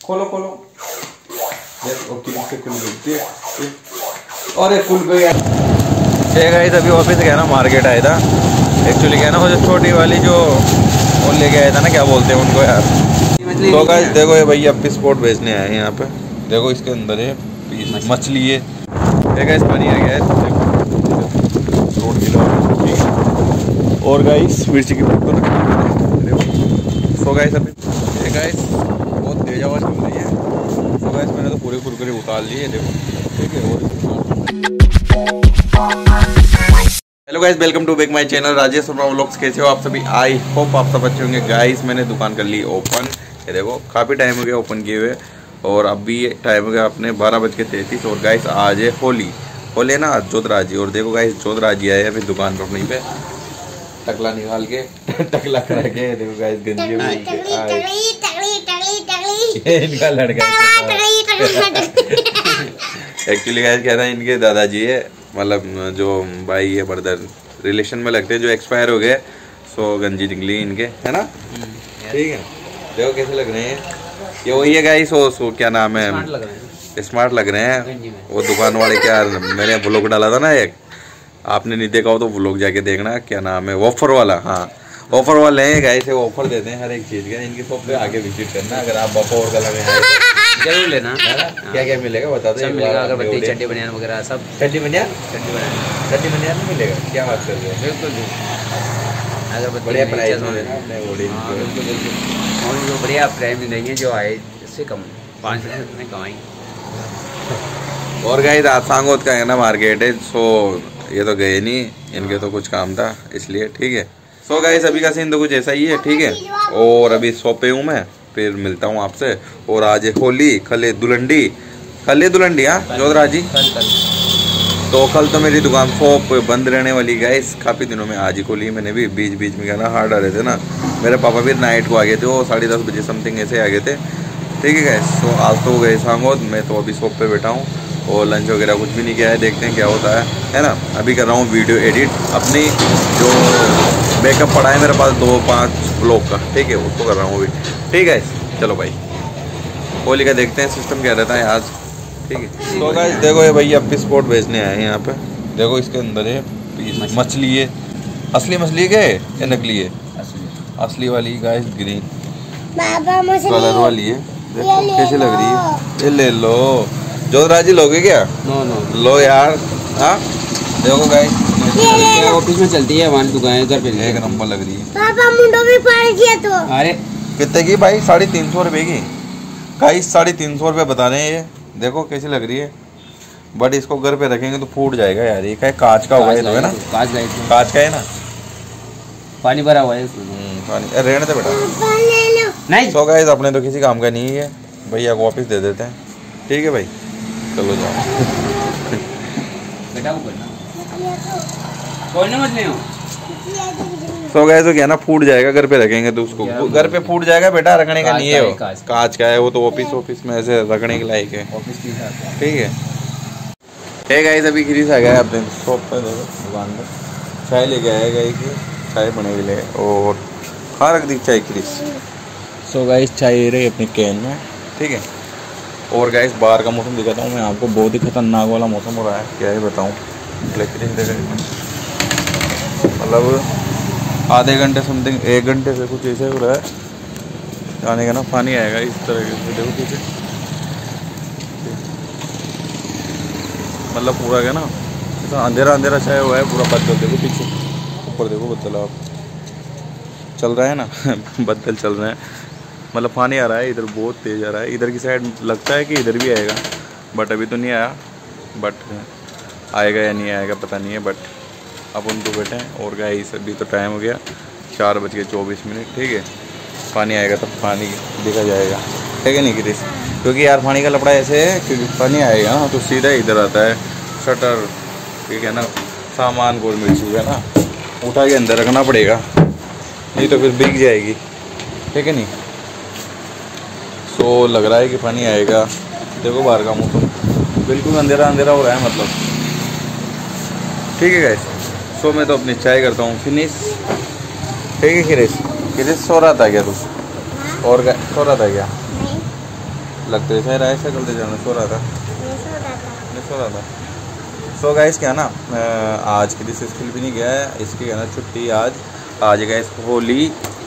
खोलो खोलो। अरे खुल गया। गाइस अभी ऑफिस गया ना, मार्केट आया था एक्चुअली, क्या ना वो जो छोटी वाली जो वो लेके आया था ना, क्या बोलते हैं उनको यार। तो गाइस देखो ये भैया अब स्पोर्ट बेचने आए हैं यहाँ पे। देखो इसके अंदर है पीस मछली है। गाइस पानी आ गया है 2 किलो। और गाइस मिर्ची की प्लेट तो रखी है। सो गाइस अभी गाइस बहुत तेज आवाज़ चल रही है। तो गाइस मैंने तो पूरे कुरकुरे उतार लिए देखो, ठीक है। Hello guys, welcome to back my channel Rajesh Sharma vlogs. कैसे हो आप सभी? आई होप आप सब अच्छे होंगे। गाइस मैंने दुकान कर ली ओपन। ये देखो काफ़ी टाइम हो गया ओपन किए हुए, और अभी टाइम हो गया अपने 12:33। और गाइस आज है होली है ना, जोधराजी। और देखो गाइस जोधराजी आए अभी दुकान पर अपनी पे, टकला निकाल के टकला करा के। देखो गाइस गंजी इनका लड़का एक्चुअली गाइस क्या था, इनके दादाजी है, मतलब जो भाई है ब्रदर रिलेशन में लगते हैं, जो एक्सपायर हो गए। सो गंजी निकली इनके, है ना, ठीक है। देखो कैसे लग रहे हैं ये, वही है गाइस। सो क्या नाम है, स्मार्ट लग रहे हैं। वो दुकान वाले क्या, मैंने व्लॉग डाला था ना एक, आपने नहीं देखा हो तो व्लॉग जाके देखना। क्या नाम है, ऑफर वाला। हाँ ऑफर वाले हैं गाइस, ऑफर देते हैं हर एक चीज़ का। इनकी शॉप पे आके विजिट करना अगर आप बपोर कलर में आए तो जरूर लेना। क्या क्या मिलेगा बता दो। मिलेगा अगरबत्ती, चड्डी बनियान वगैरह सब। चड्डी बनियान नहीं मिलेगा? क्या बात कर रहे हो? बिल्कुल अगरबत्ती बढ़िया प्राइस में बिल्कुल बढ़िया प्राइस में देंगे। जो आए इससे कम 5% में कमाई। और गाइस आज सांगोद का है ना मार्केट है। सो ये तो गए नहीं, इनके तो कुछ काम था इसलिए, ठीक है। सो गाइस अभी का सीन तो कुछ ऐसा ही है, ठीक है। और अभी शॉप पे हूँ मैं, फिर मिलता हूँ आपसे। और आज है होली, कल है दुलंडी। हाँ जोधराजी तो कल तो मेरी दुकान शॉप बंद रहने वाली गाइस। काफ़ी दिनों में आज ही खोली मैंने भी। बीच में क्या ना हार्ड आ रहे थे ना, मेरे पापा भी नाइट को आ गए थे, वो 10:30 बजे समथिंग ऐसे आ गए थे, ठीक है गाइस। तो आज तो गए सांगोद, मैं तो अभी शॉप पे बैठा हूँ और लंच वगैरह कुछ भी नहीं किया है। देखते हैं क्या होता है ना। अभी कर रहा हूँ वीडियो एडिट अपनी, जो बैकअप पड़ा है मेरे पास 2-5 ब्लॉग का, ठीक है, उसको कर रहा हूँ अभी, ठीक है। चलो भाई होली का देखते हैं सिस्टम क्या रहता है आज, ठीक है। तो गाइस देखो ये भैया अब स्पोर्ट बेचने आए हैं यहाँ पे। देखो इसके अंदर है पीस मछली है। असली मछली क्या है या नकली है? असली वाली गाइस, ग्रीन कलर वाली है। देखो कैसी लग रही है, ये ले लो। जोधराजी लोगे क्या? नो लो यार। हाँ देखो गाइस ऑफिस में चलती है हमारी दुकान, घर पे एक नंबर लग रही है। पापा मुंडो भी पार किया तो। अरे कितने की भाई? 350 रुपए की गाइस। 350 रुपये बता रहे हैं ये। देखो कैसी लग रही है, बट इसको घर पे रखेंगे तो फूट जाएगा यार। ये क्या कांच का हुआ है, तो है ना, कांच का है ना, पानी भरा हुआ है इसमें। पानी रहने दे बेटा, नहीं। सो गाइस अपने तो किसी काम का नहीं है, भैया को वापस दे देते हैं, ठीक है भाई। चलो जाओ सो गए तो क्या ना फूट जाएगा, घर पे रखेंगे तो उसको घर पे फूट जाएगा बेटा, रखने का नहीं है वो, कांच का है वो तो ऑफिस में ऐसे रखने के लायक है, ठीक है। है गाइस अभी गिरीश आ गया अपने शॉप पे, दुकान पे चाय लेके आया गाय की, चाय बने के लिए। और खा रख दी चाय गिरीश। सो गाइस चाय रही अपनी कैन में, ठीक है। और गाइस बाहर का मौसम दिखाता हूँ मैं आपको, बहुत ही खतरनाक वाला मौसम हो रहा है, क्या ही बताऊँ। मतलब आधे घंटे समथिंग 1 घंटे से कुछ ऐसे हो रहा है, जाने का ना पानी आएगा इस तरह से। देखो पीछे मतलब पूरा क्या ना तो अंधेरा छाया हुआ है पूरा। बदल देखो पीछे, ऊपर देखो बदल आप चल रहा है ना बदल चल रहे हैं, मतलब पानी आ रहा है इधर, बहुत तेज़ आ रहा है। इधर की साइड लगता है कि इधर भी आएगा, बट अभी तो नहीं आया, बट आएगा या नहीं आएगा पता नहीं है। बट अब उन तो बैठे हैं। और गाइस अभी तो टाइम हो गया 4:24, ठीक है। पानी आएगा तब पानी देखा जाएगा, ठीक है नहीं गिरीश, क्योंकि यार पानी का लपड़ा ऐसे है कि पानी आएगा ना तो सीधा इधर आता है शटर, ठीक है ना। सामान गोल मिल चुका है ना, उठा के अंदर रखना पड़ेगा, नहीं तो फिर भीग जाएगी, ठीक है नहीं। सो लग रहा है कि पानी आएगा। देखो बाहर का मौसम बिल्कुल अंधेरा हो रहा है, मतलब, ठीक है गाइस। सो मैं तो अपनी चाय करता हूँ फिनिश, ठीक है। गिरीश सो रहा था क्या तू? और सो रहा था क्या? लगते शायद ऐसा चलते जाना, सो रहा था। सो गाइस क्या ना, आज के दिन स्कूल भी नहीं गया है, इसकी क्या ना छुट्टी आज गाइस होली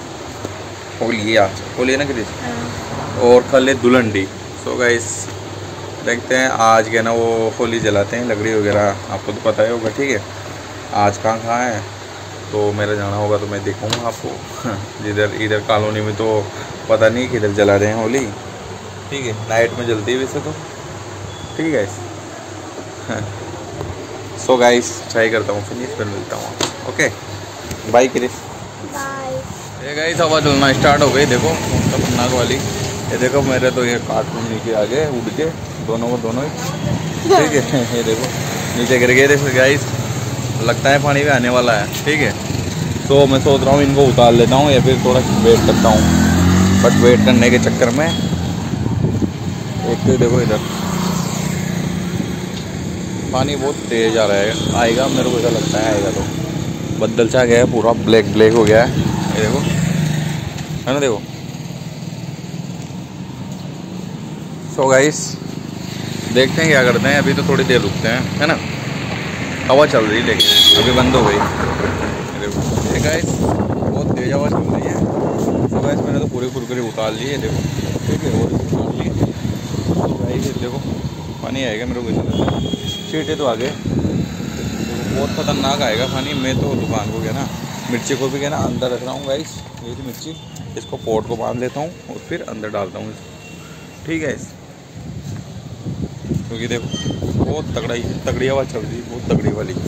है ना किस, और कल है दुलंडी। सो गाइस देखते हैं आज क्या ना वो होली जलाते हैं, लकड़ी वगैरह आपको तो पता ही होगा, ठीक है। आज कहाँ है तो मेरा जाना होगा तो मैं दिखाऊंगा आपको। इधर कॉलोनी में तो पता नहीं किधर जला रहे हैं होली, ठीक है। नाइट में जलती है वैसे तो, ठीक है। सो गाइस ट्राई करता हूँ, फिर मिलता हूँ, ओके बाय क्रिस। ये गाइस हवा चलना स्टार्ट हो गई, देखो खतरनाक वाली। ये देखो मेरे तो ये कार्टून नीचे आ गए उड़ के, दोनों ही, ठीक है। ये देखो नीचे गिर गए थे। फिर गाइस लगता है पानी भी आने वाला है, ठीक है। तो मैं सोच रहा हूँ इनको उतार लेता हूँ या फिर थोड़ा वेट करता हूँ, बट वेट करने के चक्कर में एक तो देखो इधर पानी बहुत तेज आ रहा है, आएगा मेरे को ऐसा लगता है, आएगा तो बदल सा गया है, पूरा ब्लैक हो गया है, ये देखो है ना, देखो। सो गाइस देखते हैं क्या करते हैं, अभी तो थोड़ी देर रुकते हैं, है ना। हवा चल रही लेकिन अभी बंद हो गई, देखो गाइस बहुत तेज हवा चल रही है। सो गाइस मैंने तो पूरे कुरकुरे उतार लिए, देखो, ठीक है, और उतार लिए। तो गाइस देखो पानी आएगा मेरे को, चीटे तो आगे बहुत खतरनाक आएगा पानी। मैं तो दुकान को गया ना, मिर्ची को भी गया ना अंदर रख रहा हूँ गाइस, ये थी मिर्ची, इसको पोट को बांध लेता हूँ और फिर अंदर डालता हूँ, ठीक है। क्योंकि देखो बहुत तगड़ी हवा चल रही है, बहुत तगड़ी वाली,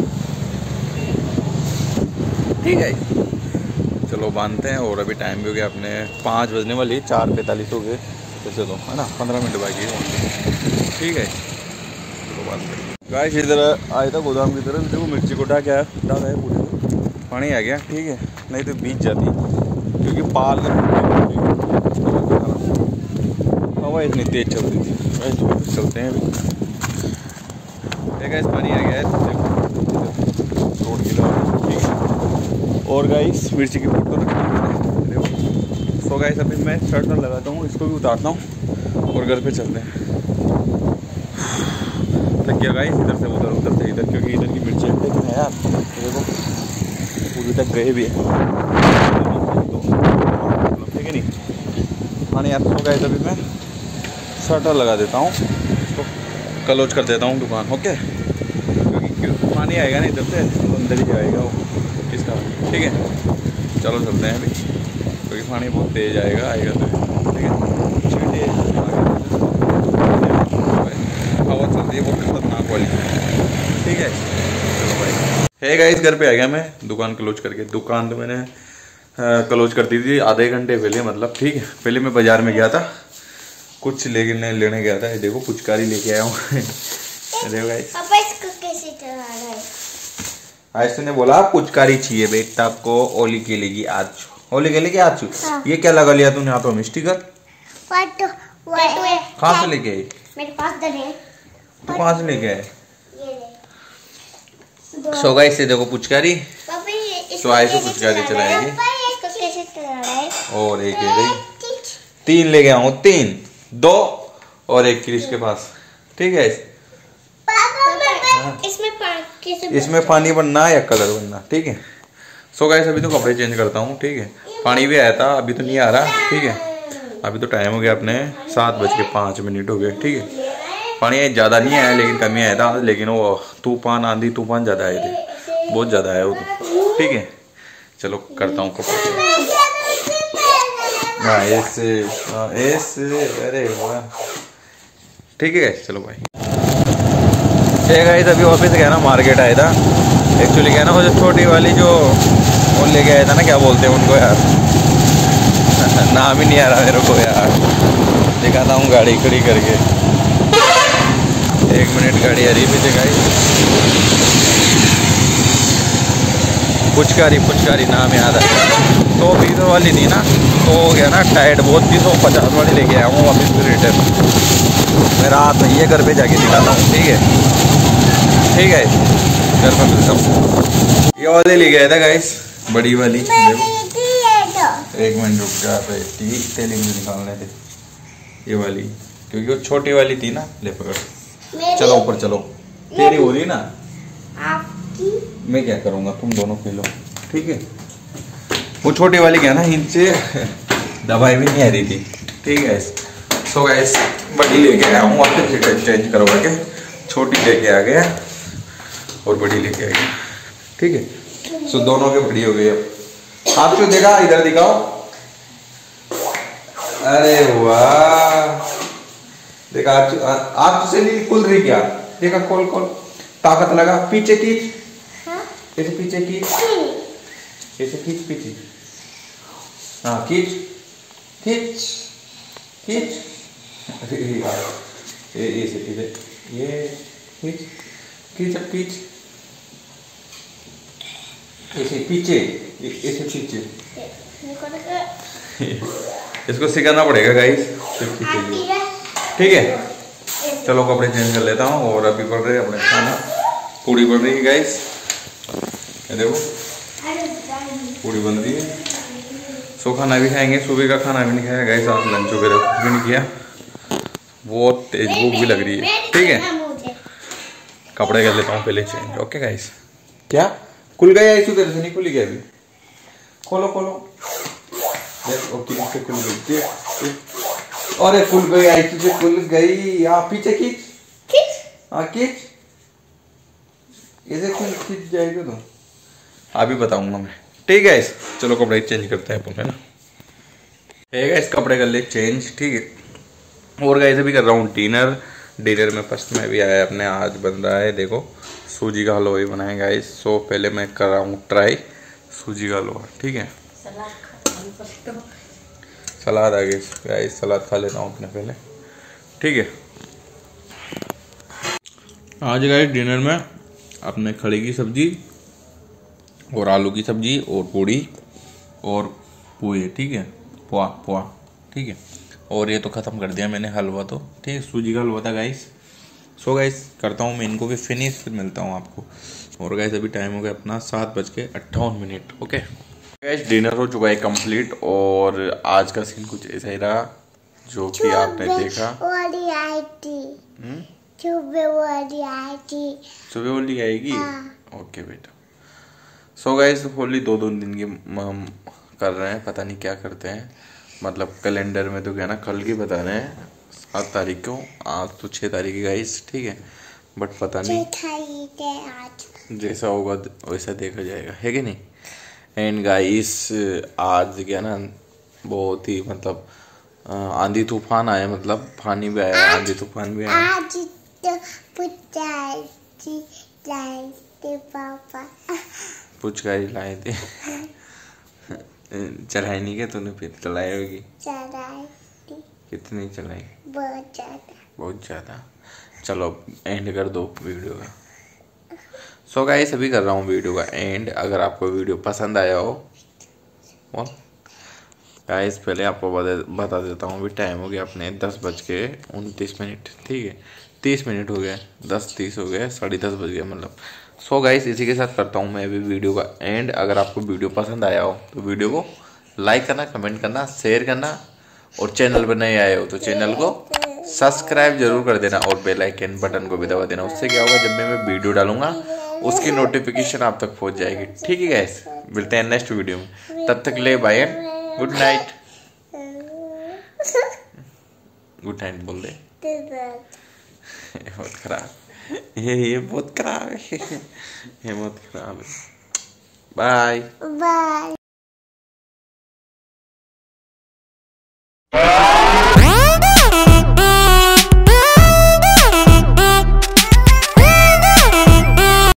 ठीक है। चलो बांधते हैं, और अभी टाइम भी हो गया अपने 5 बजने वाली, 4:45 हो गए वैसे तो, है ना, 15 मिनट बाकी है, ठीक है। गाइस इधर आया था गोदाम की तरफ, देखो मिर्ची को डाला है पूरे, पानी आ गया, ठीक है, नहीं तो बीत जाती क्योंकि पाल हवा इतनी तेज चल रही थी। गाइस चलते हैं अभी, गाइस पानी आ गया है रोड की तरफ, ठीक है। और गाइस मिर्ची की फोटो रखी है। सो गाइस अभी मैं शर्ट लगाता हूँ, इसको भी उतारता हूँ और घर पे चलते हैं। थक गया गाइस, इधर से उधर से इधर, क्योंकि इधर की मिर्ची लेकिन है यार, देखो पूरी तक गए भी है, ठीक है नहीं पानी आता होगा। इधर भी मैं शटर लगा देता हूँ, इसको क्लोज कर देता हूँ दुकान, ओके, क्योंकि पानी आएगा ना इधर से तो अंदर ही जाएगा वो, इस कारण, ठीक है। चलो चलते हैं अभी, क्योंकि पानी बहुत तेज आएगा तो, ठीक है। हवा चल रही है बहुत खतरनाक वाली, ठीक है। चलो भाई, है गाइस घर पे आ गया मैं, दुकान क्लोज करके। दुकान तो मैंने क्लोज कर दी थी आधे घंटे पहले, मतलब, ठीक है। पहले मैं बाजार में गया था, कुछ लेने गया था, ये देखो पुचकारी लेके आया हूँ। देखो गाइस, पापा इसको कैसे चला रहा है? आज तूने बोला पुचकारी चाहिए बेटा आपको, होली खेलेगी आज, होली खेलेगी आज। हाँ। ये क्या लगा लिया तूने हाथों में स्टिकर? कहाँ से लेके आई? मेरे पास है। तू कहाँ से लेके आए? सो गाइस से देखो पुचकारी, तो आए से पुचकारी चलाएगी, और एक है 3 ले गया हूँ, 3 2 और एक क्रिश के पास, ठीक है। इसमें पानी बनना या कलर बनना, ठीक है। सो गाइस अभी तो कपड़े चेंज करता हूँ, ठीक है। पानी भी आया था, अभी तो नहीं आ रहा, ठीक है। अभी तो टाइम हो गया अपने 7:05 हो गए, ठीक है। पानी ज़्यादा नहीं आया लेकिन कमी आया था, लेकिन वो तूफान आंधी तूफान ज़्यादा आए थे, बहुत ज़्यादा आया वो तो, ठीक है। चलो करता हूँ कपड़े, हाँ ऐसे अरे वाह, ठीक है। चलो भाई, ठीक है। अभी ऑफिस गया ना, मार्केट आया था एक्चुअली, क्या ना वो जो छोटी वाली जो वो लेके आया था ना, क्या बोलते हैं उनको यार, नाम ही नहीं आ रहा मेरे को यार, दिखाता हूँ गाड़ी खड़ी करके, 1 मिनट गाड़ी आ रही है पीछे गाड़ी, पुचकारी नाम याद आया। तो 20 वाली थी ना, तो हो गया ना टाइट बहुत थी, तो 50 वाली लेके आया हूँ वापस फिर रिटर्न। मेरा हाथ नहीं है, घर पे जाके दिखाता हूँ, ठीक है, ठीक है, घर पर मिलता हूँ। ये वाली ले गया था गाइस, बड़ी वाली, देखो 1 मिनट रुक जा, तेल निकालने थे, ये वाली, क्योंकि वो छोटी वाली थी ना। ले पकड़, मेरी चलो ऊपर चलो। तेरी हो रही ना, आपकी मैं क्या करूँगा, तुम दोनों खेलो, ठीक है। वो छोटी वाली क्या ना, इनसे दवाई भी नहीं आ रही थी, ठीक है। सो गाइस बड़ी लेके आया हूँ, वापस चेंज करवा के छोटी लेके आ गया और बड़ी लेके आ गया, ठीक है। सो दोनों के बड़ी हो गई। अब आप जो देखा इधर दिखाओ। अरे वाह, देखा आप से नहीं खुल रही क्या? देखा, खोल खोल, ताकत लगा, पीछे खींच, ऐसे पीछे खींच, ऐसे खींच पीछे, हाँ खींच खींच खींच, ये ऐसे ये खींच खींच, अब खींच ऐसे पीछे, ऐसे पीछे। इसको सिखाना पड़ेगा गाइस, ठीक है। चलो कपड़े चेंज कर लेता हूँ और अभी पड़ रहे अपने खाना, पूड़ी बन रही है गाइस, ये देखो पूड़ी बन रही है। सो खाना भी खाएंगे, सुबह का खाना भी नहीं खाया गाइस, आज लंच वगैरह कुछ भी नहीं किया, बहुत तेज भूख भी लग रही है, ठीक है। कपड़े कर लेता हूँ पहले चेंज, ओके गाइस। क्या खुल गया? इसी तरह से नहीं खुली गया अभी, खोलो खोलो, ओके खुल गई, अरे खुल गई, ऐसी से खुल गई। आप पीछे खींच, हाँ खींच, ऐसे खींच जाएगा तो अभी बताऊंगा मैं, ठीक है। चलो कपड़े चेंज करते हैं अपन, है ना। गाइस कपड़े कर ले चेंज, ठीक है। और गाइस अभी कर रहा हूँ डिनर। डिनर में फर्स्ट में भी आया अपने, आज बन रहा है देखो सूजी का हलवा ही बनाया गाइस। सो पहले मैं कर रहा हूँ ट्राई सूजी का हलवा, ठीक है। सलाद आ गई गाइस, सलाद खा लेता हूँ अपने पहले, ठीक है। आज गाइस डिनर में अपने खड़े की सब्जी और आलू की सब्जी और पूड़ी और पोहे, ठीक है, पोहा पोहा, ठीक है। और ये तो ख़त्म कर दिया मैंने हलवा तो, ठीक है, सूजी का हलवा था गाइस। सो गाइस करता हूँ मैं इनको भी फिनिश, फिर मिलता हूँ आपको। और गाइस अभी टाइम हो गया अपना 7:58, ओके गाइस। डिनर हो चुका है कंप्लीट और आज का सीन कुछ ऐसा ही रहा जो कि आपने देखा। सुबह होली आएगी, ओके बेटा। सो गाइस होली 2 दिन की हम कर रहे हैं, पता नहीं क्या करते हैं, मतलब कैलेंडर में तो क्या ना कल की बता रहे हैं 7 तारीख को, आज तो 6 तारीख की गाइस, ठीक है। बट पता नहीं जैसा होगा वैसा देखा जाएगा, है कि नहीं। एंड गाइस आज क्या ना बहुत ही मतलब आंधी तूफान आया, मतलब पानी भी आया, आंधी तूफान भी आया। आज तो पापा पुचकारी लाए थे चढ़ाई नहीं क्या तूने? फिर चलाई होगी, कितनी चलाई? बहुत ज़्यादा। चलो एंड कर दो वीडियो का। सो गाइस अभी कर रहा हूँ वीडियो का एंड। अगर आपको वीडियो पसंद आया हो गाइस, पहले आपको बता देता हूँ, अभी टाइम हो गया अपने 10:29, ठीक है। 30 मिनट हो गए, 10:30 हो गए, 10:30 बज गया मतलब। सो गाइस इसी के साथ करता हूँ मैं अभी वीडियो का एंड। अगर आपको वीडियो पसंद आया हो तो वीडियो को लाइक करना, कमेंट करना, शेयर करना, और चैनल पर नए आए हो तो चैनल को सब्सक्राइब जरूर कर देना और बेल आइकन बटन को भी दबा देना। उससे क्या होगा, जब भी मैं वीडियो डालूंगा उसकी नोटिफिकेशन आप तक पहुंच जाएगी, ठीक है गाइस। मिलते हैं नेक्स्ट वीडियो में, तब तक ले bye and good night. Good night बोल दे। बहुत खराब, ये बहुत खराब है, ये बहुत खराब है। Bye bye.